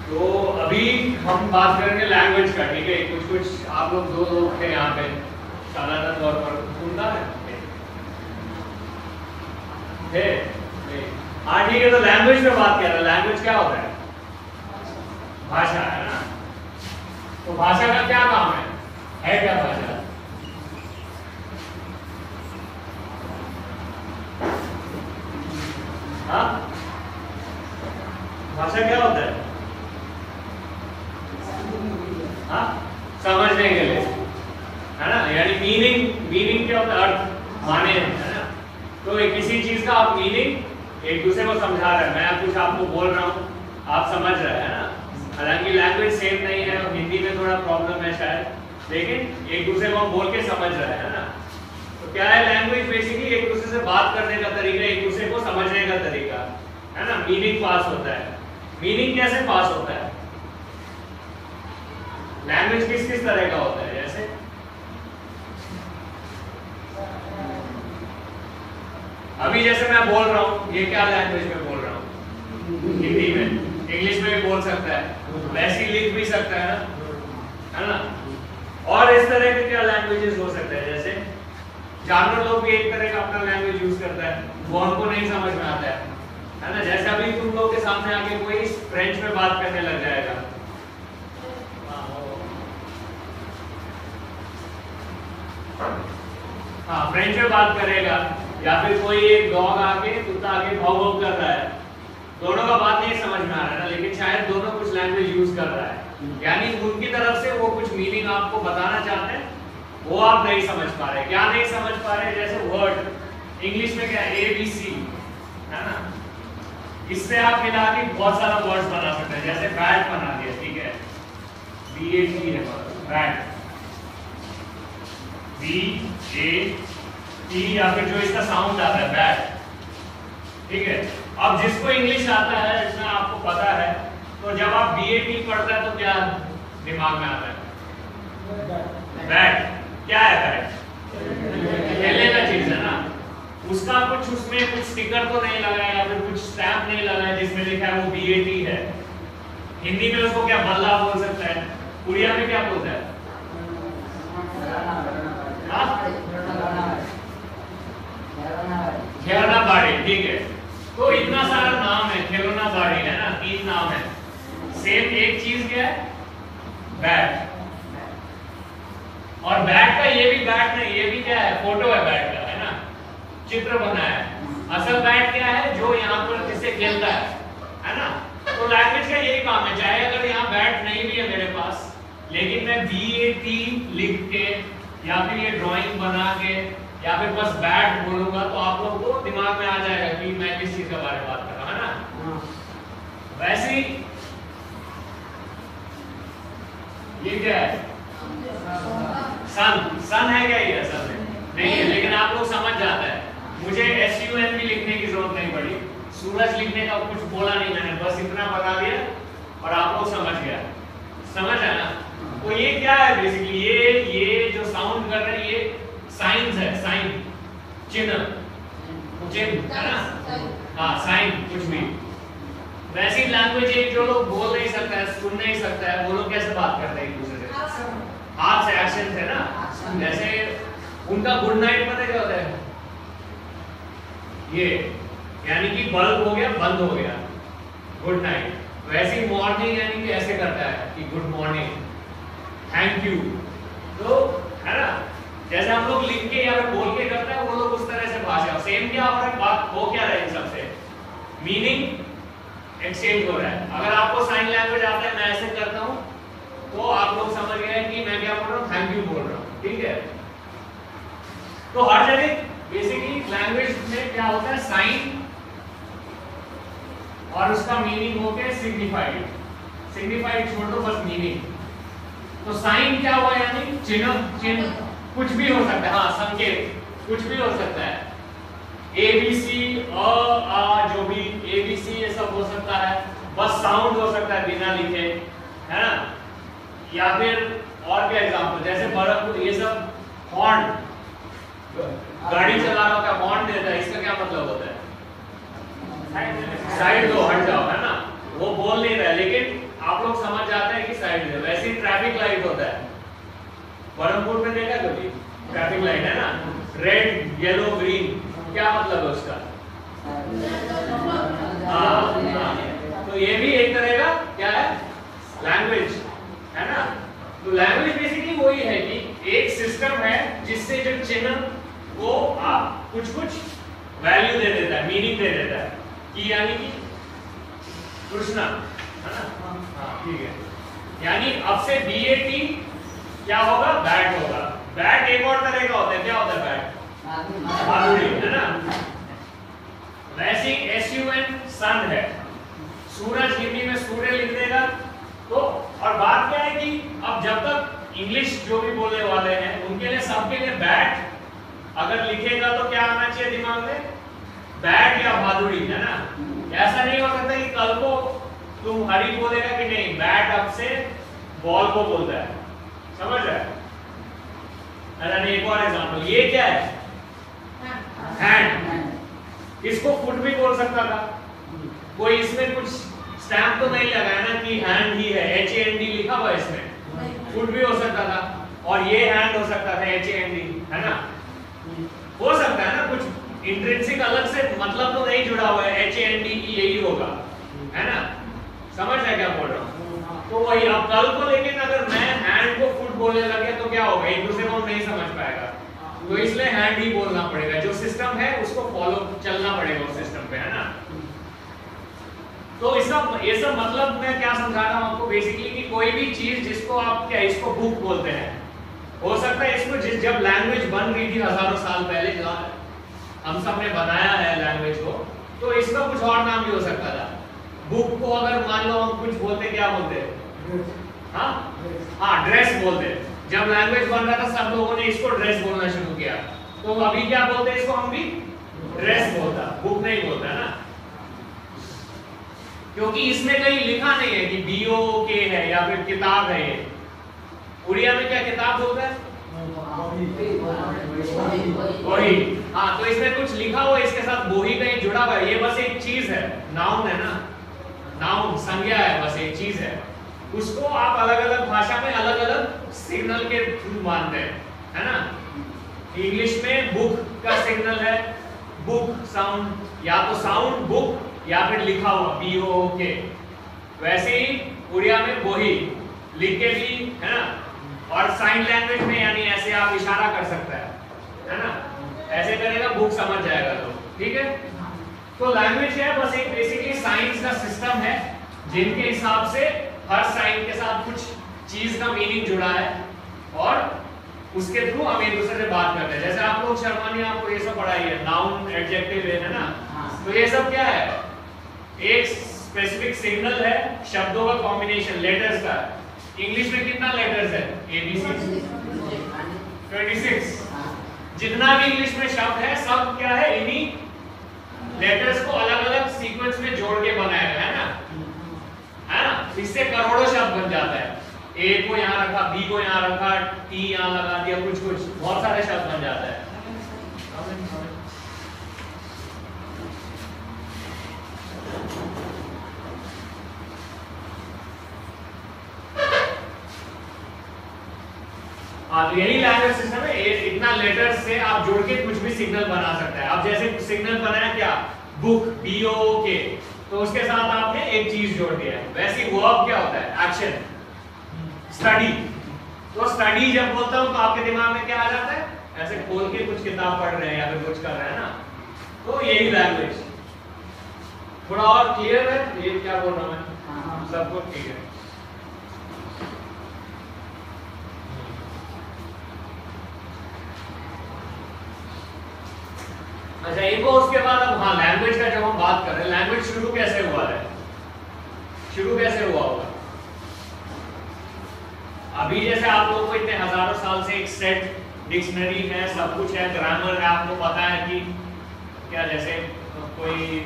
तो अभी हम बात करेंगे लैंग्वेज का, ठीक है। कुछ कुछ आप लोग दो लोग थे यहाँ पे सालाना तौर पर, सुनता है थे? हाँ ठीक है, तो लैंग्वेज पे बात कर रहे हैं। लैंग्वेज क्या होता है? भाषा है ना। तो भाषा का क्या काम है क्या भाषा? हाँ, भाषा क्या होता है? हाँ, समझने के लिए, है ना। यानी मीनिंग क्या होता है? अर्थ, माने, है ना। तो किसी चीज का आप मीनिंग एक दूसरे को समझा रहे हैं। मैं कुछ आपको बोल रहा हूँ, आप समझ रहे हैं ना। हालांकि लैंग्वेज सेम नहीं है और हिंदी में थोड़ा प्रॉब्लम है शायद, लेकिन एक दूसरे को हम बोल के समझ रहे हैं ना। तो क्या है लैंग्वेज? बेसिकली एक दूसरे से बात करने का तरीका, एक दूसरे को समझने का तरीका, है ना। मीनिंग पास होता है। मीनिंग कैसे पास होता है? लैंग्वेज किस किस तरह का होता है? जैसे अभी जैसे मैं बोल रहा हूँ, ये क्या लैंग्वेज में बोल रहा हूँ? हिंदी में। इंग्लिश में भी बोल सकता है, वैसे ही लिख भी सकता है ना। और इस तरह के क्या लैंग्वेजेस हो सकते हैं? जैसे जानवर लोग भी एक तरह का अपना लैंग्वेज यूज करता है, वो हमको नहीं समझ में आता है ना। जैसे अभी तुम लोग के सामने आके कोई फ्रेंच में बात करने लग जाएगा, हाँ फ्रेंच में बात करेगा, या फिर कोई एक डॉग आके, कुत्ता आके भाव भाव कर रहा है, दोनों का बात नहीं समझ में आ रहा है ना, लेकिन शायद दोनों कुछ लैंग्वेज यूज कर रहा है। यानी उनकी तरफ से वो कुछ मीनिंग आपको बताना चाहते हैं, वो आप नहीं समझ पा रहे। क्या नहीं समझ पा रहे? जैसे वर्ड इंग्लिश में क्या है? ABC, है ना। इससे आप मिला के बहुत सारा वर्ड्स बना सकते हैं। जैसे बैट बना दिया, ठीक है, BAT है बैट, BAT, या फिर जो इसका साउंड आता है बैट, ठीक है। अब जिसको इंग्लिश आता है, इसमें आपको पता है, तो जब आप BAT पढ़ता है तो क्या दिमाग में आता है? बैट। क्या है बैट? खेलने का चीज है ना। उसका कुछ उसमें कुछ स्टिकर तो नहीं लगा है, या फिर कुछ स्टैम्प नहीं लगा है जिसमें लिखा है वो BAT है। हिंदी में उसको क्या बल्ला बोल सकता है? उड़िया में क्या बोलता है? खिलौना बाड़ी, ठीक है। तो इतना सारा नाम है, खिलौना बाड़ी है ना, 3 नाम है। सेम एक चीज क्या है? बैट। और बैट का ये भी बैट नहीं, ये भी क्या है? फोटो है बैट का, है ना, चित्र बना है। असल बैट क्या है? जो यहाँ पर जिससे खेलता है ना। तो लैंग्वेज का यही काम है, चाहे अगर यहाँ बैट नहीं भी है मेरे पास, लेकिन मैं BAT लिख के या फिर ये ड्राइंग बना के या फिर बस बैट बोलूंगा, तो आप लोग को दिमाग में आ जाएगा कि मैं किस चीज के बारे में बात कर रहा हूं, है ना। वैसे ही ये क्या है? सन है क्या? ये असल में नहीं है, लेकिन आप लोग समझ जाता है। मुझे SUN भी लिखने की जरूरत नहीं पड़ी, सूरज लिखने का कुछ बोला नहीं मैंने, बस इतना बता दिया और आप लोग समझ गया। समझ है ना। तो ये क्या है बेसिकली? ये जो साउंड कर रहे हैं, ये साइंस है, साइन, चिन्ह है ना। हाँ, साइन कुछ भी। वैसी लैंग्वेज एक जो लोग बोल नहीं सकता है, सुन नहीं सकता है, वो लोग कैसे बात करते हैं एक दूसरे से? हाथ से, एक्शन है ना। जैसे उनका गुड नाइट पता क्या होता है? ये यानी कि बल्ब हो गया, बंद हो गया, गुड नाइट। वैसे मॉर्निंग यानी कि ऐसे करता है कि गुड मॉर्निंग, थैंक यू। तो है ना, जैसे हम लोग लिख के या फिर बोल के करते हैं, वो लोग उस तरह से भाषा। सेम क्या हो रहा है? बात हो क्या रहा है? इन सबसे मीनिंग एक्सचेंज हो रहा है। अगर आपको साइन लैंग्वेज आता है, मैं ऐसे करता हूं, तो आप लोग समझ गए कि मैं क्या बोल रहा हूं? थैंक यू बोल रहा हूं, ठीक है। तो हर जगह बेसिकली लैंग्वेज में क्या होता है? साइन और उसका मीनिंग हो गया सिग्निफाइड। सिग्निफाइड छोड़ दो, बस मीनिंग। तो साइन क्या हुआ? यानी चिन्ह कुछ भी हो सकता है। हाँ, संकेत कुछ भी हो सकता है। ABC, अ, जो भी ABC ये सब हो सकता है। बस साउंड हो सकता है बिना लिखे, है ना। या फिर और क्या एग्जांपल? जैसे बर्फ, ये सब हॉर्न, गाड़ी चला रहा होता है, हॉर्न देता है, इसका क्या मतलब होता है? साइड दो, हट जाओ, है ना। वो बोल नहीं रहा है, लेकिन आप लोग ट्रैफिक लाइट होता है, बरहमपुर में देखा कभी ट्रैफिक लाइट है ना, रेड येलो ग्रीन, क्या मतलब है उसका? तो ये भी एक तरह का क्या है, लैंग्वेज है ना। तो लैंग्वेज बेसिकली वही है कि एक सिस्टम है जिससे जो चिन्ह को आप कुछ कुछ वैल्यू दे देता है, मीनिंग दे देता है, कि यानी कि कृष्णा है ना, हाँ ठीक है, यानी अब से BAT क्या होगा, बैट होगा। बैट एक और तरह का होता है, क्या होता है बैट? बादुड़ी है ना। वैसे SUN सन है, सूरज हिंदी में सूर्य लिख देगा। तो और बात क्या है कि अब जब तक इंग्लिश जो भी बोलने वाले हैं उनके लिए, सबके लिए बैट अगर लिखेगा तो क्या आना चाहिए दिमाग में, बैट या भादुड़ी है ना। ऐसा नहीं हो सकता कि कल को तुम हरी बोलेगा कि नहीं बैट अब से बॉल को बोलता है, समझ रहे हैं? अरे एक और एग्जांपल, ये क्या है, हैंड, इसको फुट भी बोल सकता था कोई, इसमें कुछ स्टैम्प तो नहीं लगाया ना कि हैंड ही है, HAND लिखा हुआ इसमें, फुट भी हो सकता था, और ये हैंड हो सकता था HAND, है ना, हो सकता है ना, कुछ इंट्रिंसिक अलग से मतलब तो नहीं जुड़ा हुआ है, HAND यही होगा, है ना, समझ रहे क्या बोल रहा हूँ? तो वही अब कल को, लेकिन अगर मैं हैंड को फुट बोलने लगे तो क्या होगा, एक दूसरे को नहीं समझ पाएगा, तो इसलिए हैंड ही बोलना पड़ेगा, जो सिस्टम है उसको फॉलो चलना पड़ेगा उस सिस्टम पे, है ना। तो इसका ये सब मतलब मैं क्या समझा रहा हूं आपको बेसिकली, कि कोई भी चीज जिसको आप क्या, इसको बुक बोलते हैं, हो सकता है इसको जब लैंग्वेज बन रही थी हजारों साल पहले, हम सब ने बनाया है लैंग्वेज को, तो इसका कुछ और नाम भी हो सकता था। बुक को अगर मान लो हम कुछ बोलते, क्या बोलते, हाँ ड्रेस बोलते। जब लैंग्वेज बन रहा था सब लोगों ने इसको ड्रेस बोलना शुरू किया, तो अभी क्या बोलते हैं इसको, हम भी ड्रेस बोलता, बुक नहीं बोलता ना, क्योंकि इसमें कहीं लिखा नहीं है कि BOK है या फिर किताब है। ये उड़िया में क्या किताब बोलता है, बोही, हाँ, तो इसमें कुछ लिखा हुआ है, इसके साथ बोही कहीं जुड़ा हुआ है, ये बस एक चीज है, नाउन है ना, नाउन संज्ञा है, बस एक चीज है, उसको आप अलग अलग भाषा में अलग अलग सिग्नल के थ्रू मानते हैं, है ना। इंग्लिश में बुक का सिग्नल है बुक साउंड, या तो साउंड बुक या फिर लिखा हुआ BOK। वैसे ही उड़िया में बोही लिख के भी, है ना, और साइन लैंग्वेज में यानी ऐसे आप इशारा कर सकता है ना, ऐसे करेगा बुक समझ जाएगा तो, ठीक है। तो लैंग्वेज है बस एक बेसिकली साइंस का सिस्टम है, जिनके हिसाब से हर साइन के साथ कुछ चीज का मीनिंग जुड़ा है, और उसके थ्रू हम एक दूसरे से बात करते हैं। जैसे आप लोग शर्मा ने आपको ये सब पढ़ाई है, नाउन एडजेक्टिव है ना, तो ये सब क्या है, एक स्पेसिफिक सिग्नल है, शब्दों का कॉम्बिनेशन, लेटर्स का। इंग्लिश में कितना लेटर्स है, ABC 26। जितना भी इंग्लिश में शब्द है सब क्या है, इन्हीं लेटर्स को अलग अलग सीक्वेंस में जोड़ के बनाया गया है ना, है ना। इससे करोड़ों शब्द बन जाता है, A को यहाँ रखा, B को यहाँ रखा, T यहाँ लगा दिया, कुछ कुछ बहुत सारे शब्द बन जाता है। तो यही लैंग्वेज सिस्टम है, इतना लेटर्स से आप जोड़ के कुछ भी सिग्नल बना सकते हैं। अब जैसे सिग्नल बनाया क्या, बुक BOK, तो उसके साथ आपने एक चीज जोड़ दिया है। वैसे वर्ब क्या होता है, एक्शन, स्टडी। तो स्टडी जब बोलता हूं तो आपके दिमाग में क्या आ जाता है, ऐसे खोल के कुछ किताब पढ़ रहे हैं या फिर कुछ कर रहे हैं ना, तो यही लैंग्वेज। थोड़ा और क्लियर है ये क्या बोल रहा हूं मैं, सबको ठीक है। अच्छा, एक और उसके बाद अब हाँ लैंग्वेज का जब हम बात कर रहे हैं, लैंग्वेज शुरू कैसे हुआ है, शुरू कैसे हुआ होगा। अभी जैसे आप लोगों को इतने हजारों साल से एक सेट डिक्शनरी है, सब कुछ है, ग्रामर है, आपको पता है कि क्या, जैसे कोई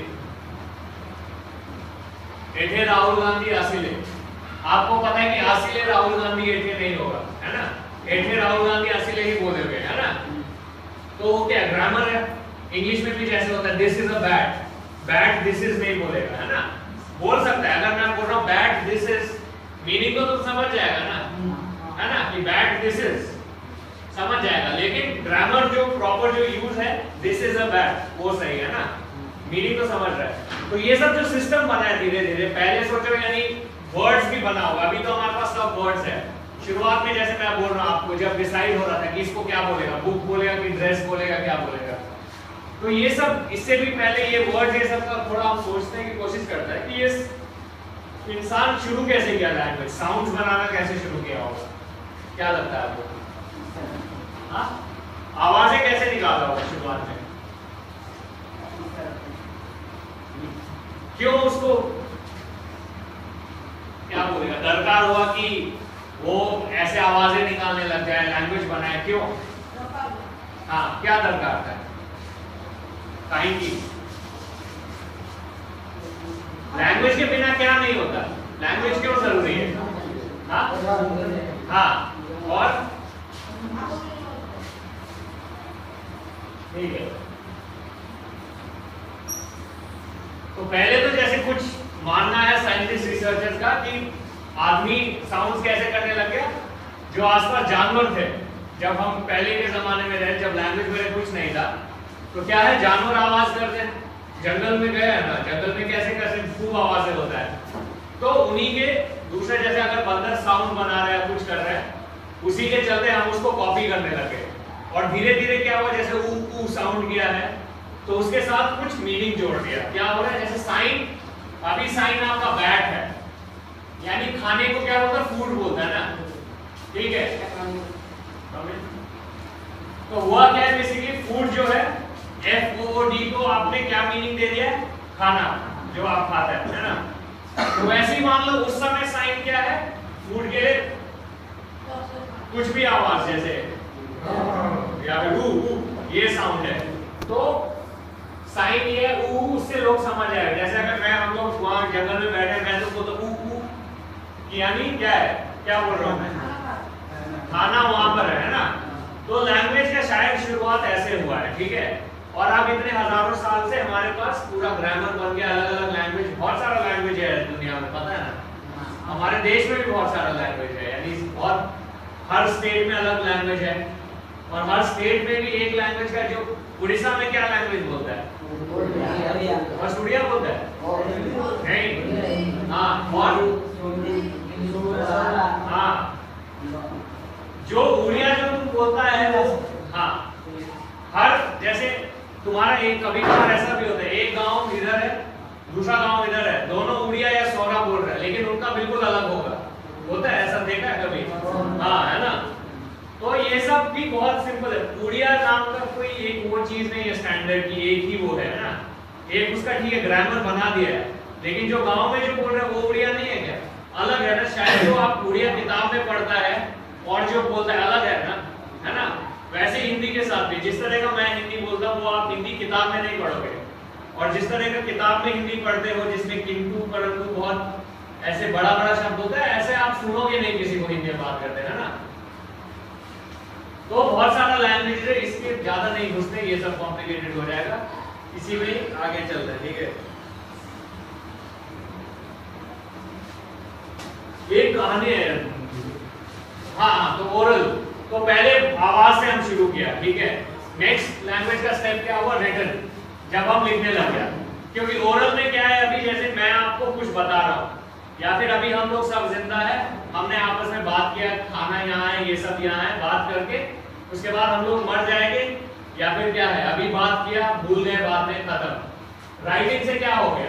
एठे राहुल गांधी आसिले, आपको पता है कि आसिले राहुल गांधी एठे नहीं होगा, है ना, एठे राहुल गांधी आसिले ही बोलोगे, है ना। तो क्या ग्रामर है। इंग्लिश में भी जैसे होता है, this is a bat, bat this is नहीं बोलेगा, है ना, बोल सकता है। अगर मैं बोल रहा हूँ बैट दिस इज, मीनिंग तो तुम समझ जाएगा ना, खाली बैट दिस इज समझ जाएगा, लेकिन ग्रामर जो प्रॉपर जो यूज है दिस इज अ बैट वो सही है ना, मीनिंग तो समझ रहा है। तो ये सब जो सिस्टम बना है धीरे धीरे, पहले सोचो यानी वर्ड्स भी बना होगा, अभी तो हमारे पास सब वर्ड्स है। शुरुआत में जैसे मैं बोल रहा हूँ आपको, जब डिसाइड हो रहा था कि इसको क्या बोलेगा, बुक बोलेगा कि ड्रेस बोलेगा, क्या बोलेगा, तो ये सब इससे भी पहले ये वर्ड ये सब का थोड़ा हम सोचने की कोशिश करते हैं कि ये इंसान शुरू कैसे किया लैंग्वेज, साउंड्स बनाना कैसे शुरू किया होगा, क्या लगता है आपको? हाँ, आवाजें कैसे निकाला होगा शुरुआत में, क्यों उसको क्या बोलेगा दरकार हुआ कि वो ऐसे आवाजें निकालने लग जाए, लैंग्वेज बनाए, क्यों? हाँ, क्या दरकार था, काहे की? लैंग्वेज के बिना क्या नहीं होता, लैंग्वेज क्यों जरूरी है? हाँ हाँ, और ठीक है, तो पहले तो जैसे कुछ मानना है साइंटिस्ट रिसर्चर्स का कि आदमी साउंड्स कैसे करने लग गया, जो आसपास जानवर थे, जब हम पहले के जमाने में रहे, जब लैंग्वेज में कुछ नहीं था, तो क्या है जानवर आवाज करते हैं, जंगल में गए हैं ना, जंगल में कैसे कैसे खूब आवाजें होता है, तो उन्हीं के दूसरे जैसे अगर बंदर साउंड बना रहा है कुछ कर रहा है, उसी के चलते हम उसको कॉपी करने लगे, और धीरे धीरे क्या हुआ, जैसे ऊ साउंड किया है तो उसके साथ कुछ मीनिंग जोड़ दिया, क्या हो रहा है, जैसे साइन, अभी साइन आपका बैट है, यानी खाने को क्या बोलता है, फूड बोलता है ना, ठीक है, तो हुआ क्या है बेसिकली, फूड जो है FOOD को आपने क्या मीनिंग दे दिया, खाना जो आप खाते हैं, है ना, तो वैसे ही मान लो उस समय साइन क्या है, फूड के लिए कुछ भी आवाज जैसे या फिर ये साउंड है, तो साइन ये उससे लोग समझ आएगा, जैसे अगर मैं हम लोग वहां जंगल में बैठे मैं तो बोलता यानी क्या है, क्या बोल रहा हूँ मैं, खाना वहां पर है ना, तो लैंग्वेज का शायद शुरुआत ऐसे हुआ है, ठीक है, और अब इतने हजारों साल से हमारे पास पूरा ग्रामर बन गया, अलग अलग लैंग्वेज, बहुत सारा लैंग्वेज है दुनिया में, पता है ना, हमारे देश में भी बहुत सारा लैंग्वेज है, यानी बहुत हर स्टेट में अलग लैंग्वेज है, और हर स्टेट में भी एक लैंग्वेज का, जो उड़ीसा में क्या लैंग्वेज बोलता है, बस उड़िया बोलता है, नहीं, हाँ, और हाँ, जो उड़िया जो तुम बोलता है वो, हाँ, हर जैसे तुम्हारा एक कभी कभार ऐसा भी होता है, एक गांव इधर है दूसरा गांव इधर है, दोनों उड़िया या सोरा बोल रहे हैं, लेकिन उनका बिल्कुल अलग होगा, होता है ऐसा, देखा है कभी? हाँ, है ना, तो ये सब भी बहुत सिंपल है, उड़िया नाम का कोई एक वो चीज नहीं है स्टैंडर्ड की, एक ही वो है ना, एक उसका ठीक है ग्रामर बना दिया है, लेकिन जो गांव में जो बोल रहे हैं वो उड़िया नहीं है क्या, अलग है ना, शायद जो आप उड़िया किताब में पढ़ता है और जो बोलता है अलग है ना, वैसे हिंदी के साथ भी जिस तरह का मैं हिंदी बोलता हूँ वो आप हिंदी किताब में नहीं पढ़ोगे, और जिस तरह का किताब में हिंदी पढ़ते हो जिसमें किंतु परंतु बहुत ऐसे बड़ा बड़ा शब्द होता है, ऐसे आप सुनोगे नहीं किसी को हिंदी में बात करते हैं ना, तो बहुत सारा लैंग्वेज है, इसके ज्यादा नहीं घुसते, ये सब कॉम्प्लिकेटेड हो जाएगा, इसी में आगे चलते हैं, ठीक है। एक कहानी है, हाँ, तो ओरल, तो पहले आवाज से हम शुरू किया, ठीक है, नेक्स्ट लैंग्वेज का स्टेप क्या हुआ, रिटन, जब हम लिखने लग गया, क्योंकि ओरल में क्या है, अभी जैसे मैं आपको कुछ बता रहा हूँ, या फिर अभी हम लोग सब जिंदा है, हमने आपस में बात किया, खाना यहाँ है, ये सब यहाँ है, बात करके उसके बाद हम लोग मर जाएंगे, या फिर क्या है, अभी बात किया, भूल गए, बात में खत्म। राइटिंग से क्या हो गया,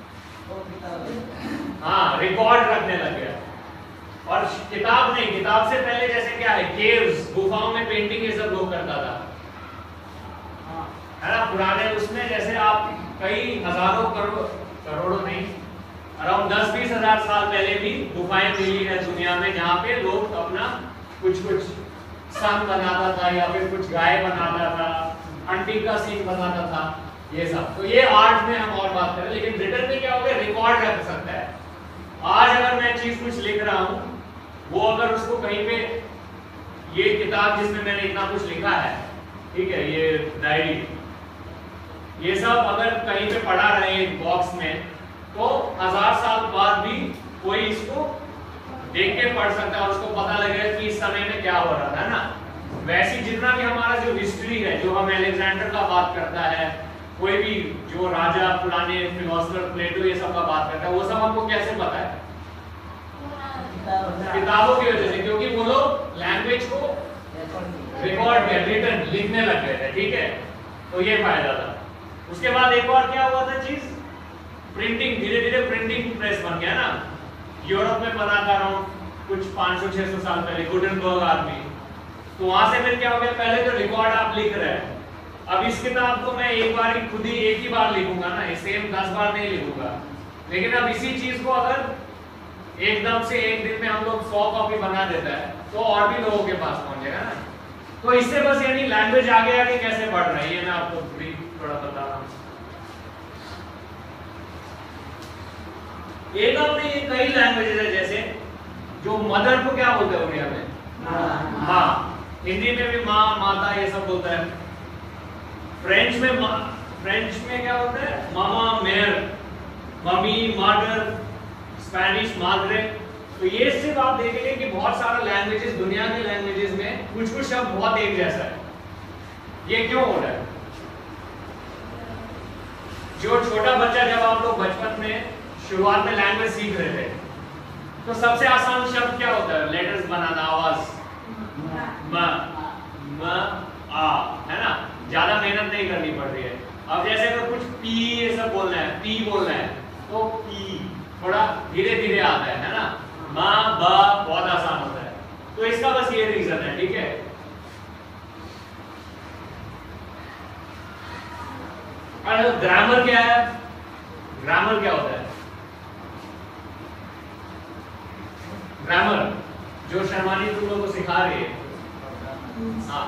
हाँ, रिकॉर्ड रखने लग गया, और किताब नहीं, किताब से पहले जैसे क्या है, केव्स, गुफाओं में पेंटिंग ये सब लोग करता था, है ना, पुराने उसमें जैसे आप कई हजारों करोड़ों नहीं, अराउंड 10-20 हजार साल पहले भी गुफाएं मिली है दुनिया में, जहाँ पे लोग अपना कुछ सन बनाता था, या फिर कुछ गाय बनाता था, अंटिक का सीन बनाता था, ये सब, तो ये आर्ट में हम और बात करें, लेकिन रिटन में क्या हो गया, रिकॉर्ड रख सकता है। आज अगर मैं चीज कुछ लिख रहा हूँ, वो अगर उसको कहीं पे, ये किताब जिसमें मैंने इतना कुछ लिखा है, ठीक है, ये डायरी, ये सब अगर कहीं पे पड़ा रहे बॉक्स में, तो 1000 साल बाद भी कोई इसको देख के पढ़ सकता है और उसको पता लगेगा कि इस समय में क्या हो रहा था ना। वैसे जितना भी हमारा जो हिस्ट्री है, जो हम अलेक्जेंडर का बात करता है, कोई भी जो राजा पुराने फिलोसोफर प्लेटो ये सब का बात करता है, वो सब हमको कैसे पता है? किताबों की वजह से, क्योंकि वो लोग लैंग्वेज को रिकॉर्ड में रिटन लिखने लग गए थे। ठीक है, तो ये फायदा था। उसके बाद एक और क्या हुआ था चीज, प्रिंटिंग। धीरे धीरे प्रिंटिंग प्रेस बन गया ना। यूरोप में बना था कुछ 500-600 साल पहले, गुटेनबर्ग आदमी। तो वहां से फिर क्या हो गया, पहले तो रिकॉर्ड आप लिख रहे हैं, अब इस किताब को मैं एक बार ही खुद ही एक ही बार लिखूंगा ना, सेम 10 बार नहीं लिखूंगा। लेकिन अब इसी चीज को अगर एकदम से एक दिन में हम लोग 100 कॉपी बना देता है तो और भी लोगों के पास पहुंचेगा ना। तो इससे बस यानी लैंग्वेज आगे आगे कैसे बढ़ रही है, ये मैं आपको ब्रीफ थोड़ा बता रहा हूँ। एक अपने ये कई लैंग्वेजेस है, जैसे जो मदर को क्या बोलते हैं उड़िया में? माँ। हिंदी में भी माँ, माता ये सब बोलता है। फ्रेंच में क्या होता है? मामा, मेयर, मम्मी, मदर। स्पेनिश माद्रे। तो ये सिर्फ आप देखेंगे कि बहुत सारा लैंग्वेजेस, दुनिया के लैंग्वेजेस में कुछ कुछ शब्द बहुत एक जैसा है। ये क्यों हो रहा है? जो छोटा बच्चा, जब आप लोग बचपन में शुरुआत में लैंग्वेज सीख रहे थे, तो सबसे आसान शब्द क्या होता है? लेटर्स बनाना, आवाज, म, आ, है ना? ज्यादा मेहनत नहीं करनी पड़ रही है। अब जैसे अगर कुछ पी ये सब बोलना है, पी बोलना है, तो पी थोड़ा धीरे धीरे आता है ना। माँ, बा बहुत आसान होता है। तो इसका बस ये रीजन है। ठीक है, और ग्रामर क्या है? ग्रामर क्या होता है? ग्रामर जो शर्मानी तुम लोगों को सिखा रही है, हाँ,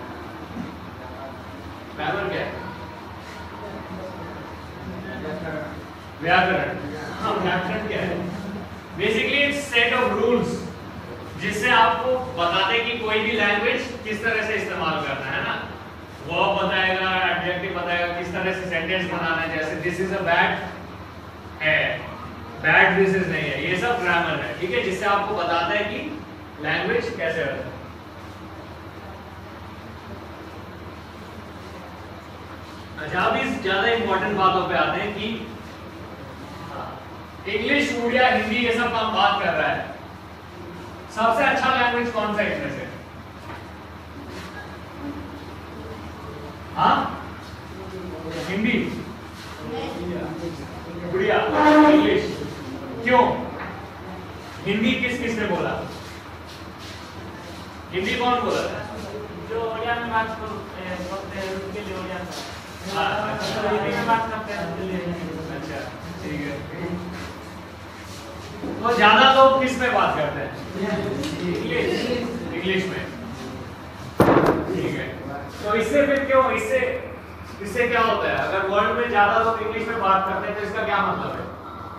ग्रामर क्या है? व्याकरण। हाँ, व्याकरण क्या है? Basically it's set of rules जिससे आपको बताते कि कोई भी लैंग्वेज किस तरह से इस्तेमाल करना है ना। वर्ब बताएगा, एडजेक्टिव बताएगा, किस तरह से सेंटेंस बनाना है। जैसे दिस इज अ बैट है, बैट दिस इज नहीं है, ये सब ग्रामर है। ठीक है, जिससे आपको बताता है कि लैंग्वेज कैसे होता है। अच्छा, अब इस ज्यादा इंपॉर्टेंट बातों पे आते हैं कि इंग्लिश, उड़िया, हिंदी ये सब हम बात कर रहा है। सबसे अच्छा लैंग्वेज कौन सा इनमें से? हाँ, हिंदी, उड़िया, इंग्लिश। क्यों? हिंदी किसने बोला? हिंदी कौन बोला? जो उड़िया में बात करते हैं उनके लिए उड़िया में, अच्छा, हिंदी में बात करते हैं उनके लिए। अच्छा, ठीक है। तो ज्यादा लोग किस में बात करते हैं? इंग्लिश में। ठीक है, तो इससे फिर क्यों, इससे क्या होता है? अगर वर्ल्ड में ज्यादा लोग इंग्लिश में बात करते हैं तो इसका क्या मतलब है?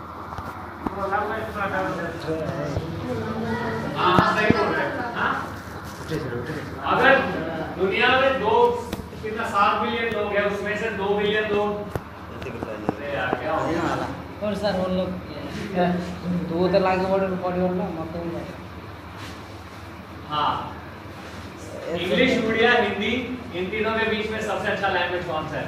हाँ, सही बोल रहे हैं। हाँ, अगर दुनिया में 7 बिलियन लोग हैं, उसमें से 2 बिलियन लोग, यार क्या हो गया? और सर वो लोग तो उधर लागे पड़े ना मतलब। हाँ, इंग्लिश, उड़िया, हिंदी, इन तीनों के बीच में सबसे अच्छा लैंग्वेज कौन सा है?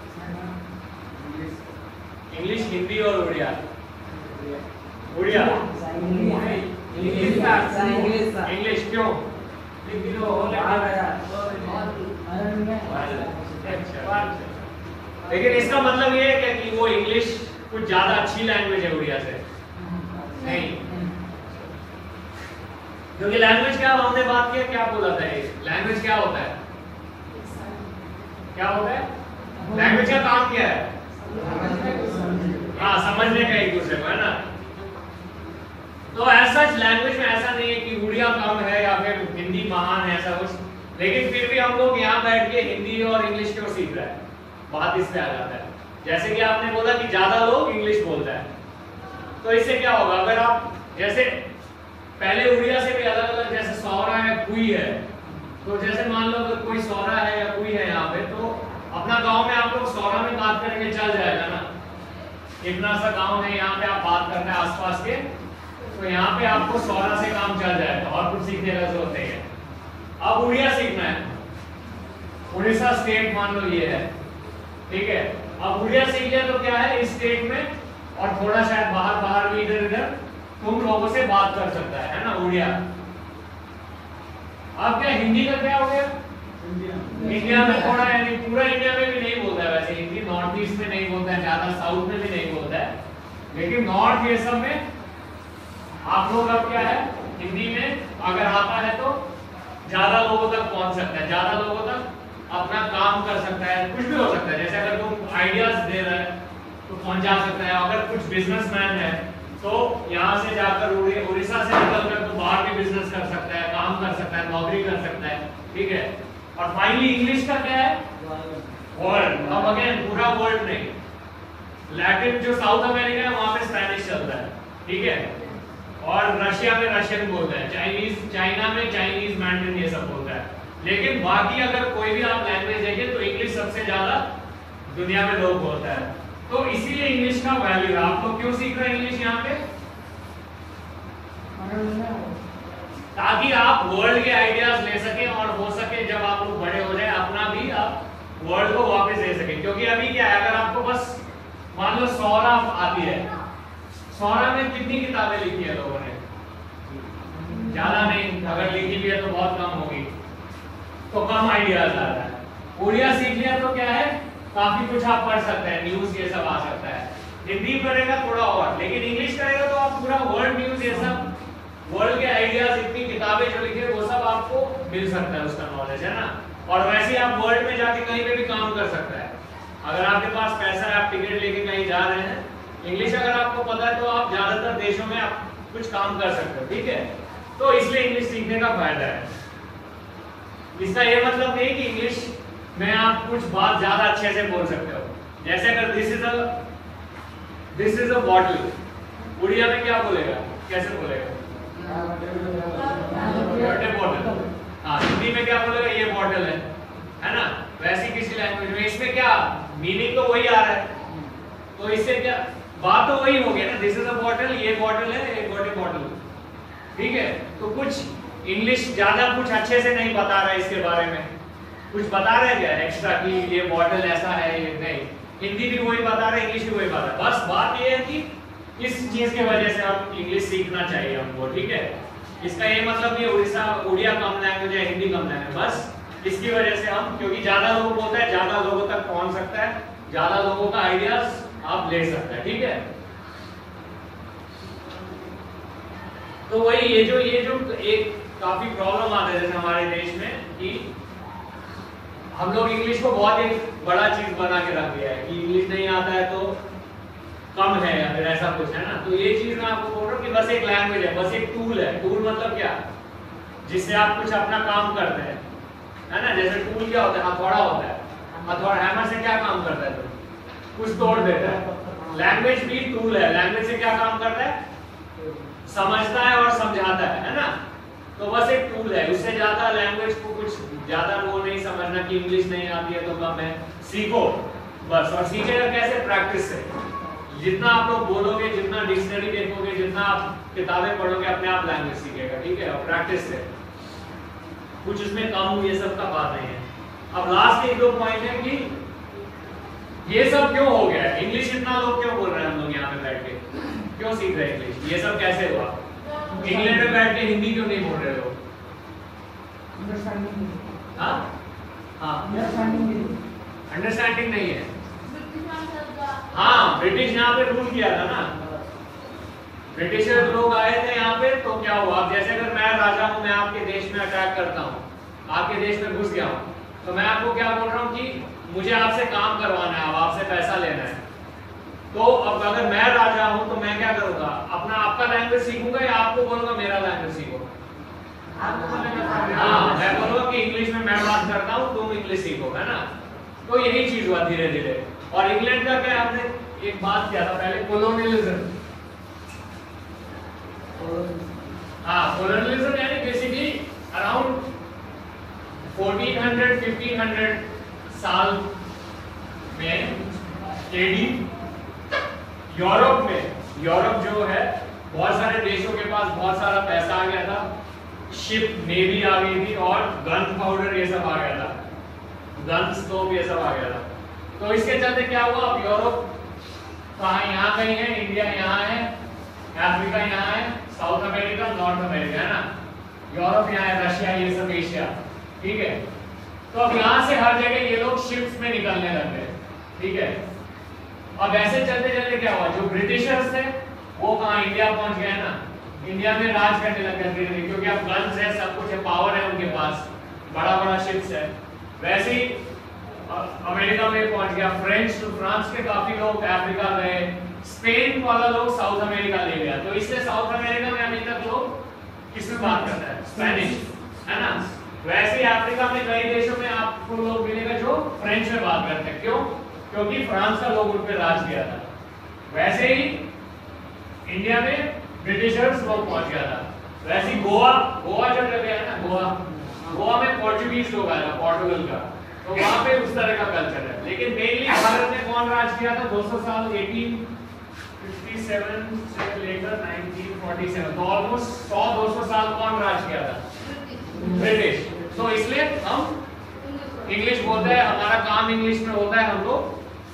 इंग्लिश, हिंदी और उड़िया। उड़िया, इंग्लिश क्यों? लेकिन इसका मतलब ये है कि वो इंग्लिश कुछ ज्यादा अच्छी लैंग्वेज है उड़िया से? नहीं, क्योंकि लैंग्वेज क्या, हमने बात किया, क्या बोला था ये? लैंग्वेज क्या होता है? क्या होता है? लैंग्वेज का काम क्या है? हाँ, समझने का एक दूसरे को, है ना। तो ऐसा लैंग्वेज में ऐसा नहीं है कि उड़िया कम है या फिर हिंदी महान है, ऐसा कुछ। लेकिन फिर भी हम लोग यहाँ बैठ के हिंदी और इंग्लिश क्यों सीख रहे हैं? बात इससे आ जाता है। जैसे कि आपने बोला कि ज्यादा लोग इंग्लिश बोलते हैं, तो इससे क्या होगा? अगर आप जैसे पहले उड़िया से भी अलग अलग, जैसे सौरा है, कुई है, तो जैसे मान लो अगर कोई सौरा है या कुई है यहाँ पे, तो अपना गांव में आप लोग सौरा में बात करेंगे, चल जाएगा ना। इतना सा गांव है, यहाँ पे आप बात करना है आसपास के तो यहाँ पे आपको 16 से काम चल जाएगा और कुछ सीखने का जरूरत नहीं है। अब उड़िया सीखना है। उड़ीसा स्टेट मान लो ये है, ठीक है। अब उड़िया सीख लिया तो क्या है, इस स्टेट में और थोड़ा शायद बाहर बाहर भी इधर इधर तुम लोगों से बात कर सकता है ना उड़िया। अब क्या हिंदी का क्या हो गया, इंडिया में थोड़ा, यानी पूरा इंडिया में भी नहीं बोलता है वैसे हिंदी, नॉर्थ ईस्ट में नहीं बोलता है ज्यादा, साउथ में भी नहीं बोलता है, लेकिन नॉर्थ ये सब में आप लोग अब क्या है, हिंदी में अगर आता है तो ज्यादा लोगों तक पहुंच सकता है, ज्यादा लोगों तक अपना काम कर सकता है, कुछ भी हो सकता है। जैसे अगर तुम आइडियाज दे रहे हैं तो पहुंचा सकता है। अगर कुछ बिजनेसमैन है तो यहाँ से जाकर उड़ीसा से निकलकर तो बाहर भी बिजनेस कर सकता है, काम कर सकता है, नौकरी कर सकता है, ठीक है। और फाइनली इंग्लिश का क्या है, वर्ल्ड। अब अगेन पूरा वर्ल्ड नहीं, लैटिन जो साउथ अमेरिका है वहां पे स्पेनिश चलता है, ठीक है। और रशिया में रशियन बोलता है, चाइनीज, चाइना में चाइनीज, मैंडरिन ये सब बोलता है। लेकिन बाकी अगर कोई भी आप लैंग्वेज देखें तो इंग्लिश सबसे ज्यादा दुनिया में लोग बोलता है। तो इसीलिए इंग्लिश का वैल्यू है। आप लोग क्यों सीख रहे हैं इंग्लिश यहाँ पे, ताकि आप वर्ल्ड के आइडियाज ले सकें और हो सके जब आप लोग बड़े हो जाए अपना भी आप वर्ल्ड को वापस दे सकें। क्योंकि अभी क्या है, अगर आपको बस मान लो 100 आती है, 100 में कितनी किताबें लिखी है लोगों ने, ज्यादा नहीं, अगर लिखी भी है तो बहुत कम होगी, तो कम आइडियाज आ रहा है। उड़िया सीख लिया तो क्या है, काफी कुछ आप पढ़ सकते हैं, न्यूज ये सब आ सकता है। हिंदी करेगा थोड़ा और, लेकिन इंग्लिश करेगा तो आप पूरा वर्ल्ड न्यूज ये सब, वर्ल्ड के आइडियाज, इतनी किताबें जो लिखे वो सब आपको मिल सकता है, उसका नॉलेज है ना। और वैसे ही आप वर्ल्ड में जाके कहीं पे भी काम कर सकता है। अगर आपके पास पैसा है, आप टिकट लेके कहीं जा रहे हैं, इंग्लिश अगर आपको पता है तो आप ज्यादातर देशों में आप कुछ काम कर सकते हो, ठीक है। तो इसलिए इंग्लिश सीखने का फायदा है। इसका ये मतलब नहीं कि इंग्लिश में आप कुछ बात ज्यादा अच्छे से बोल सकते हो। जैसे अगर this is a bottle, Odia में क्या बोलेगा, कैसे बोलेगा, बॉटल। हाँ, हिंदी में क्या बोलेगा, ये बॉटल है ना। वैसे किसी लैंग्वेज में इसमें क्या मीनिंग तो वही आ रहा है, तो इससे क्या बात तो वही हो गया ना, दिस इज अ बॉटल, ये बॉटल है, एक बॉटल, ठीक है। तो कुछ इंग्लिश ज्यादा कुछ अच्छे से नहीं बता रहा है इसके बारे में, कुछ बता रहे क्या एक्स्ट्रा कि ये बॉटल ऐसा है, ये नहीं। हिंदी भी वही बता रहे, इंग्लिश भी वही बता रहे। बस बात ये है कि इस चीज की वजह से आप इंग्लिश सीखना चाहिए हमको, ठीक है। इसका ये मतलब नहीं उड़िया कम लैंग्वेज है, हिंदी कम लैंग्वेज, बस इसकी वजह से हम, क्योंकि ज्यादा लोग बोलते हैं, ज्यादा लोगों तक पहुंच सकता है, ज्यादा लोगों का आइडियाज आप ले सकते हैं, ठीक है। तो वही ये जो एक काफी प्रॉब्लम आता है जैसे हमारे देश में, कि हम लोग इंग्लिश को बहुत एक बड़ा चीज बना के रख दिया है कि इंग्लिश नहीं आता है तो कम है या फिर ऐसा कुछ है ना। तो ये चीज मैं आपको बोल रहा हूँ कि बस एक लैंग्वेज है, बस एक टूल है। टूल मतलब क्या, जिससे आप कुछ अपना काम करते हैं, है ना। जैसे टूल क्या होता है, हथौड़ा होता है, हथौड़ा हैमर से क्या काम करता है, तो कुछ तोड़ देता है। लैंग्वेज भी टूल है, लैंग्वेज से क्या काम करता है, समझता है और समझाता है ना। तो बस एक टूल है, उससे ज्यादा लैंग्वेज को कुछ ज्यादा वो नहीं समझना कि इंग्लिश नहीं आती है तो कम है, सीखो बस। और सीखेगा कैसे, प्रैक्टिस से। जितना आप लोग बोलोगे, जितना डिक्शनरी देखोगे, जितना आप किताबें पढ़ोगे, अपने आप लैंग्वेज सीखेगा, ठीक है। और प्रैक्टिस से, कुछ उसमें कम ये सब का बात नहीं है। अब लास्ट एक दो पॉइंट है कि ये सब क्यों हो गया है, इंग्लिश इतना लोग क्यों बोल रहे हैं, हम लोग यहाँ पे बैठ के क्यों सीख रहे हैं इंग्लिश, ये सब कैसे हुआ। इंग्लैंड में बैठ के हिंदी क्यों नहीं बोल रहे हो, अंडरस्टैंडिंग नहीं है। हाँ, ब्रिटिश यहाँ पे रूल किया था ना, ब्रिटिशर लोग आए थे यहाँ पे, तो क्या हुआ। अब जैसे अगर मैं राजा हूँ, मैं आपके देश में अटैक करता हूँ, आपके देश में घुस गया हूँ, तो मैं आपको क्या बोल रहा हूँ कि मुझे आपसे काम करवाना है, अब आपसे पैसा लेना है। तो अब अगर मैं राजा हूँ तो मैं क्या करूँगा, अपना आपका लैंग्वेज सीखूंगा या आपको बोलूंगा मेरा लैंग्वेज सीखो। हाँ, मैं बोलूंगा कि इंग्लिश में मैं बात करता हूँ, तुम इंग्लिश सीखो, है ना। तो यही चीज हुआ धीरे धीरे। और इंग्लैंड का क्या, आपने एक बात किया था पहले, कोलोनियलिज्म। हाँ, कोलोनियलिज्म यानी बेसिकली अराउंड 1400-1500 साल में एडी यूरोप जो है बहुत सारे देशों के पास बहुत सारा पैसा आ गया था, शिप नेवी आ गई थी और गन पाउडर ये सब आ गया था, गन स्टोव ये सब आ गया था। तो इसके चलते क्या हुआ, अब यूरोप कहाँ, यहाँ कहीं है, इंडिया यहाँ है, अफ्रीका यहाँ है, साउथ अमेरिका, नॉर्थ अमेरिका है ना, यूरोप यहाँ है, रशिया, ये सब एशिया, ठीक है। तो अब यहाँ से हर जगह ये लोग शिप्स में निकलने लग गए, ठीक है। अब ऐसे चलते चलते क्या हुआ, जो ब्रिटिशर्स थे वो कहाँ, इंडिया पहुंच गए ना, इंडिया में राज करने लग गए धीरे धीरे, क्योंकि अब गन्स है, सब कुछ है, पावर है उनके पास, बड़ा बड़ा शिप्स है। वैसे ही अमेरिका में पहुंच गया, फ्रांस के काफी लोग अफ्रीका गए, स्पेन वाला लोग साउथ अमेरिका ले गया। तो इसलिए साउथ अमेरिका में अभी तक लोग किसमें बात करता है, स्पेनिश, है ना। वैसे ही अफ्रीका में कई देशों में आपको लोग मिलेगा जो फ्रेंच में बात करते हैं, क्यों, क्योंकि फ्रांस का लोग उन पर राज किया था। वैसे ही इंडिया में ब्रिटिशर्स लोग पहुंच गया था। वैसे ही गोवा जो जगह है ना, गोवा में पोर्चुगीज लोग आए थे, पोर्टुगल का, तो वहां पे उस तरह का कल्चर है। लेकिन मेनली भारत में कौन राज किया था 200 साल, 1857 से लेकर 1947, तो ऑलमोस्ट 100-200 साल कौन राज किया था, ब्रिटिश। तो इसलिए हम इंग्लिश बोलते हैं, हमारा काम इंग्लिश में होता है, हम लोग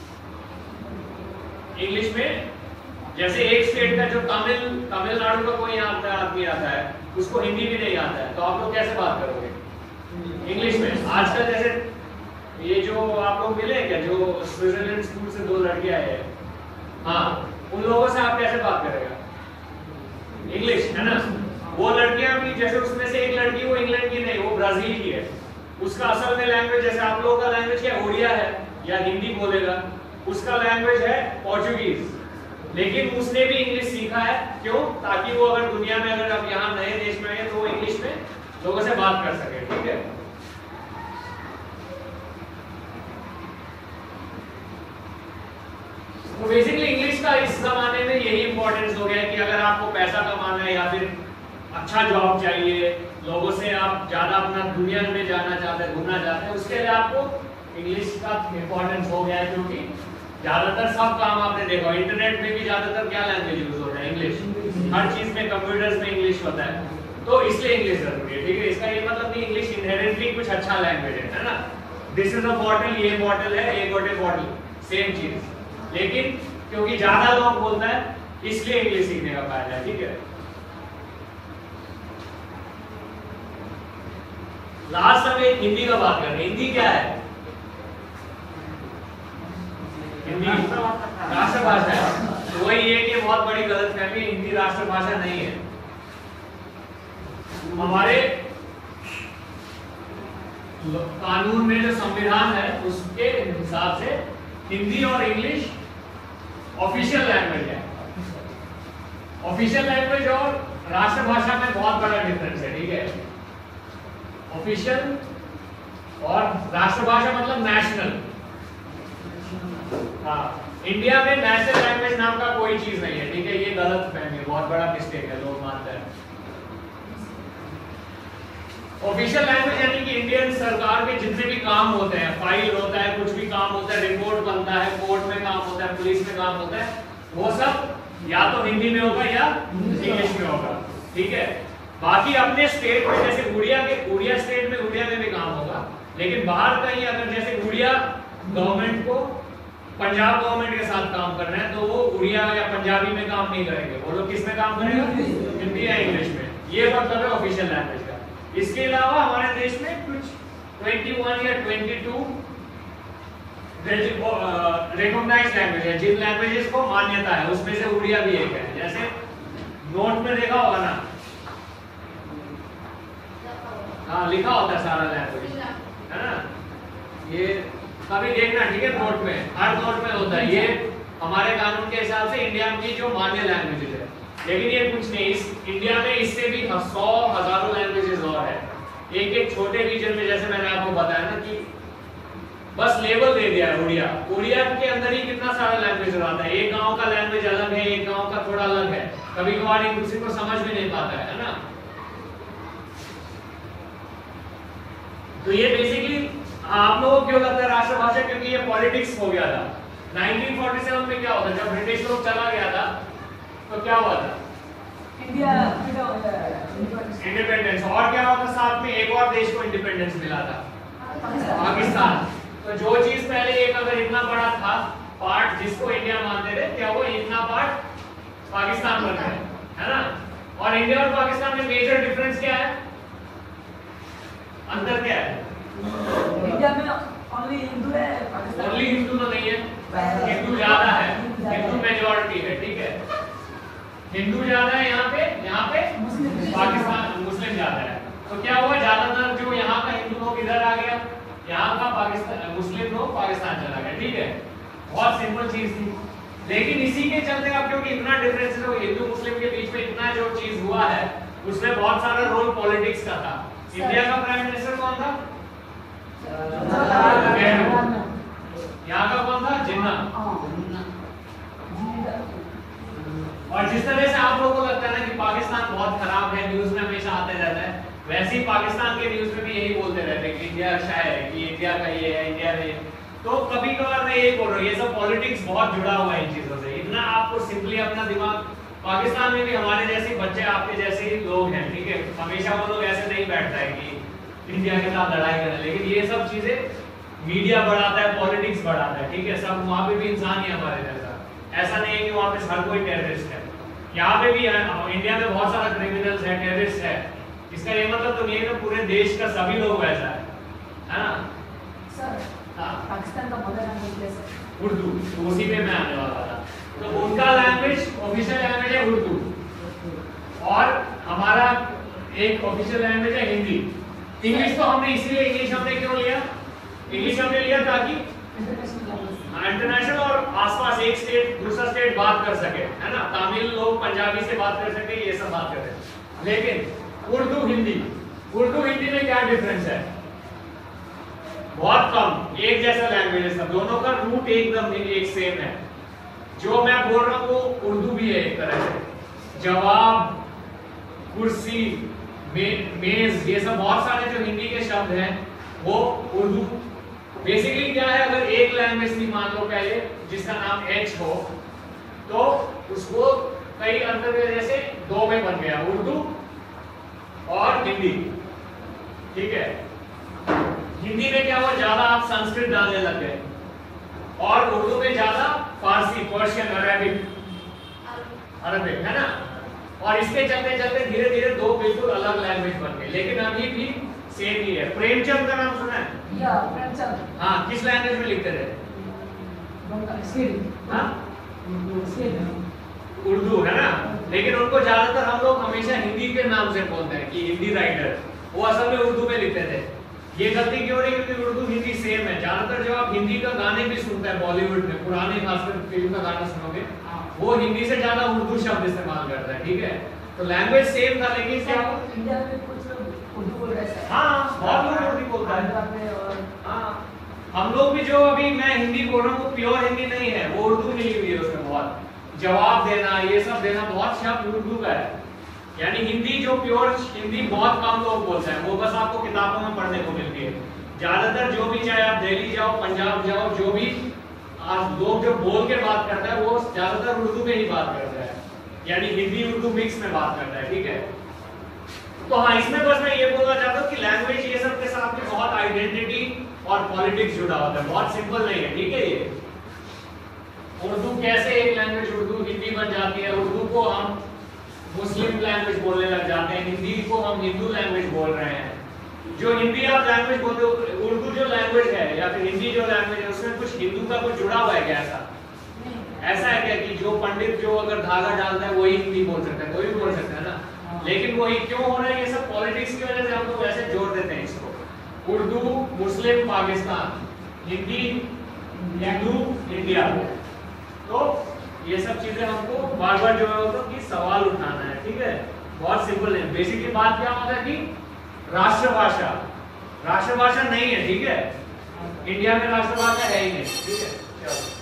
इंग्लिश में, जैसे एक स्टेट का जो तमिलनाडु का कोई आदमी आता है उसको हिंदी भी नहीं आता है, तो आप लोग कैसे बात करोगे इंग्लिश में। आजकल जैसे ये जो आप लोग मिले क्या, जो स्विट्जरलैंड स्कूल से 2 लड़कियां हैं, हाँ, उन लोगों से आप कैसे बात करेगा, इंग्लिश, है ना। वो लड़कियां भी, जैसे उसमें से एक लड़की वो इंग्लैंड की नहीं, वो ब्राजील की है, उसका असल में लैंग्वेज, जैसे आप लोगों का लैंग्वेज क्या उड़िया है या हिंदी बोलेगा, उसका लैंग्वेज है पोर्चुगीज, लेकिन उसने भी इंग्लिश सीखा है, क्यों, ताकि वो अगर दुनिया में, अगर अब यहाँ नए देश में आए तो वो इंग्लिश में लोगों से बात कर सके, ठीक है। तो बेसिकली इंग्लिश का इस जमाने में यही इंपॉर्टेंस हो गया है कि अगर आपको पैसा कमाना है या फिर अच्छा जॉब चाहिए, लोगों से आप ज्यादा अपना दुनिया में जाना चाहते हैं, घूमना चाहते हैं, उसके लिए आपको इंग्लिश का इंपॉर्टेंस हो गया है। क्योंकि ज्यादातर सब काम आपने देखा, इंटरनेट में भी ज्यादातर क्या लैंग्वेज यूज होता है, इंग्लिश, हर चीज में, कंप्यूटर्स में इंग्लिश होता है, तो इसलिए इंग्लिश जरूरी है, ठीक है। इसका ये मतलब नहीं इंग्लिश इनहेरेंटली कुछ अच्छा लैंग्वेज है ना। दिस इज अ बॉटल, ये बॉटल है, ये गोटे बॉटल, सेम चीज, लेकिन क्योंकि ज्यादा लोग बोलता है इसलिए इंग्लिश सीखने का फायदा है, ठीक है। लास्ट हम एक हिंदी का बात कर रहे हैं। हिंदी क्या है, हिंदी राष्ट्रभाषा है। तो वही ये कि बहुत बड़ी गलतफहमी, हिंदी राष्ट्रभाषा नहीं है। हमारे कानून में जो संविधान है उसके हिसाब से हिंदी और इंग्लिश ऑफिशियल लैंग्वेज है। ऑफिशियल लैंग्वेज और राष्ट्रभाषा में बहुत बड़ा डिफरेंस है, ठीक है। ऑफिशियल और राष्ट्रभाषा मतलब नेशनल, हाँ, इंडिया में नेशनल लैंग्वेज नाम का कोई चीज नहीं है, ठीक है। ये गलत फहमी है, बहुत बड़ा मिस्टेक है, लोग मानते हैं। ऑफिशियल लैंग्वेज यानी कि इंडियन सरकार के जितने भी काम होते हैं, फाइल होता है, कुछ भी काम होता है, रिपोर्ट बनता है, कोर्ट में काम होता है, पुलिस में काम होता है, वो सब या तो हिंदी में होगा या इंग्लिश में होगा, ठीक है। बाकी अपने स्टेट में, जैसे उड़िया स्टेट में उड़िया में भी काम होगा, लेकिन बाहर कहीं अगर जैसे उड़िया गवर्नमेंट को पंजाब गवर्नमेंट के साथ काम करना है तो वो उड़िया या पंजाबी में काम नहीं करेंगे, वो लोग किस में काम करेंगे, हिंदी या इंग्लिश में। ये मतलब है ऑफिशियल लैंग्वेज का। इसके अलावा हमारे देश में कुछ 21 या 22 रिकॉग्नाइज्ड लैंग्वेज है, जिन लैंग्वेजेस को मान्यता है, उसमें से उड़िया भी एक है। जैसे नोट में देखा होगा ना, हाँ, लिखा होता है सारा लैंग्वेज, है ना। ये कभी देखना, ठीक है, नोट में, हर नोट में होता है। ये हमारे कानून के हिसाब से इंडिया की जो मान्य लैंग्वेजेस है, लेकिन ये कुछ नहीं, इस इंडिया में इससे भी 100 हजारों लैंग्वेजेस और है। एक एक छोटे रीजन में, जैसे मैंने आपको बताया ना कि बस लेवल दे दिया है उड़िया, उड़िया के अंदर ही कितना सारा लैंग्वेज आता है। एक गांव का लैंग्वेज अलग है, एक गांव का थोड़ा अलग है, कभी कभार एक दूसरे को समझ में नहीं पाता है ना। तो ये बेसिकली आप लोगों को क्यों लगता है राष्ट्रभाषा, क्योंकि ये पॉलिटिक्स हो गया था। 1947 में क्या होता, जब ब्रिटिश लोग चला गया था तो क्या हुआ था, इंडिपेंडेंस। और क्या होता साथ में एक और देश को इंडिपेंडेंस मिला था, पाकिस्तान। तो जो चीज पहले एक अगर इतना बड़ा था पार्ट जिसको इंडिया मानते थे, क्या वो इतना पार्ट पाकिस्तान बन गया है ना। और इंडिया और पाकिस्तान में मेजर डिफरेंस क्या है, अंतर क्या है? इंडिया में ओनली हिंदू है, पाकिस्तान ओनली हिंदू तो नहीं है, हिंदू ज्यादा है, हिंदू मेजॉरिटी है, ठीक है, हिंदू ज्यादा है यहाँ पे पाकिस्तान मुस्लिम ज्यादा है। तो क्या हुआ, ज्यादातर जो यहाँ का हिंदू लोग इधर आ गया, यहाँ का पाकिस्तान मुस्लिम लोग पाकिस्तान चला गया, ठीक है। बहुत सिंपल चीज थी, लेकिन इसी के चलते अब क्योंकि इतना डिफरेंस है हिंदू मुस्लिम के बीच में, इतना जो चीज हुआ है उसमें बहुत सारा रोल पॉलिटिक्स का था। इंडिया का प्राइम मिनिस्टर कौन था? यहाँ का कौन था? जिन्ना। और जिस तरह से आप लोगों को लगता है ना कि पाकिस्तान बहुत खराब है, न्यूज में हमेशा आते रहता है, वैसे ही पाकिस्तान के न्यूज में भी यही बोलते रहते हैं कि इंडिया अच्छा है, कि इंडिया का ये है, इंडिया में। तो कभी कभार मैं यही बोल रहा हूँ, ये सब पॉलिटिक्स बहुत जुड़ा हुआ है इन चीजों से। इतना आपको सिंपली अपना दिमाग, पाकिस्तान में भी हमारे जैसे बच्चे, आपके जैसे ही लोग हैं, ठीक है, हमेशा वो लोग ऐसे नहीं बैठता है कि इंडिया के साथ लड़ाई करें, लेकिन ये सब चीजें मीडिया बढ़ाता है, पॉलिटिक्स बढ़ाता है, ठीक है। सब वहाँ पे भी इंसान ही हमारे जैसा, ऐसा नहीं है कि वहाँ पे हर कोई टेररिस्ट है। यहाँ पे भी इंडिया में बहुत सारा क्रिमिनल्स है, टेररिस्ट है। इसका ये मतलब तो नहीं है कि पूरे देश का सभी लोग वैसा है ना। सर पाकिस्तान का मदर लैंग्वेज क्या है? उर्दू, तो उसी पे मैं आने वाला था। तो उनका लैंग्वेज, ऑफिशियल लैंग्वेज है उर्दू, और हमारा एक ऑफिशियल लैंग्वेज है हिंदी। इंग्लिश तो हमने इसलिए इंग्लिश हमने क्यों लिया, इंग्लिश हमने लिया ताकि इंटरनेशनल और आसपास एक स्टेट दूसरा स्टेट बात कर सके, है ना। तमिल लोग पंजाबी से बात कर सके, ये सब बात करें। लेकिन उर्दू हिंदी में क्या डिफरेंस है? बहुत कम, एक जैसा लैंग्वेज है, सब दोनों का रूट एकदम एक सेम है। जो मैं बोल रहा हूँ वो उर्दू भी है एक तरह से। जवाब, कुर्सी, मेज, ये सब बहुत सारे जो हिंदी के शब्द हैं वो उर्दू। बेसिकली क्या है, अगर एक लैंग्वेज थी मान लो पहले जिसका नाम एच हो, तो उसको कई अंतर की वजह से दो में बन गया, उर्दू और हिंदी, ठीक है। हिंदी में क्या हुआ, ज्यादा आप संस्कृत डालने लग गए, और उर्दू में ज्यादा फारसी, पर्शियन, अरबिक, है ना। और इसके चलते चलते धीरे धीरे दो बिल्कुल अलग लैंग्वेज बन गए, लेकिन अभी भी सेम ही है। प्रेमचंद का नाम सुना है? या प्रेमचंद। हाँ, किस लैंग्वेज में लिखते थे? हाँ, उर्दू, है ना। लेकिन उनको ज्यादातर हम लोग हमेशा हिंदी के नाम से बोलते हैं कि हिंदी राइटर, वो असल में उर्दू में लिखते थे। ये गलती क्यों रही? क्योंकि उर्दू हिंदी सेम है। ज्यादातर जब आप हिंदी का गाने भी सुनते हैं बॉलीवुड में, पुराने खासकर फिल्म का गाना सुनोगे, वो हिंदी से ज्यादा उर्दू शब्द इस्तेमाल करता है, ठीक है। तो लैंग्वेज सेम था, लेकिन क्या इंडिया में कुछ लोग उर्दू बोल रहे हैं। हाँ, बहुत लोग उर्दू बोलते हैं। हाँ, हम लोग भी जो अभी मैं हिंदी बोल रहा हूँ वो प्योर हिंदी नहीं है, वो उर्दू मिली हुई है उसमें। बहुत जवाब देना, ये सब देना, बहुत शब्द उर्दू का है। यानी हिंदी जो प्योर हिंदी बहुत कम लोग बोलते हैं, वो बस आपको किताबों में पढ़ने को मिलती है। ज्यादातर जो भी, चाहे आप दिल्ली जाओ, पंजाब जाओ, जो भी आज लोग जो बोल के बात करता है वो ज्यादातर उर्दू में ही बात करता है, यानी हिंदी उर्दू मिक्स में बात करता है, ठीक है। तो हाँ, इसमें बस मैं ये बोलना चाहता हूँ कि लैंग्वेज ये सब के साथ में बहुत आइडेंटिटी और पॉलिटिक्स जुड़ा होता है, बहुत सिंपल नहीं है, ठीक है। ये उर्दू कैसे एक लैंग्वेज उर्दू हिंदी बन जाती है, उर्दू को हम मुस्लिम लैंग्वेज बोलने लग जाते हैं, हिंदी को हम हिंदू लैंग्वेज बोल रहे हैं। जो हिंदी आप लैंग्वेज बोलते हो, उर्दू जो लैंग्वेज है या फिर हिंदी जो लैंग्वेज है, उसमें कुछ हिंदू का कुछ जुड़ा हुआ है क्या? ऐसा है क्या कि जो पंडित जो अगर धागा डालता है वही हिंदी बोल सकता है? कोई भी बोल सकता है ना। लेकिन वही क्यों हो रहा है? ये सब पॉलिटिक्स की वजह से हम लोग ऐसे जोड़ देते हैं इसको। Urdu Muslim Pakistan, Hindi Hindu India. तो ये सब चीजें हमको बार बार जो है कि सवाल उठाना है, ठीक है। बहुत सिंपल है। बेसिकली बात क्या होता है कि राष्ट्रभाषा नहीं है, ठीक है। इंडिया में राष्ट्रभाषा है ही नहीं, ठीक है। चलो।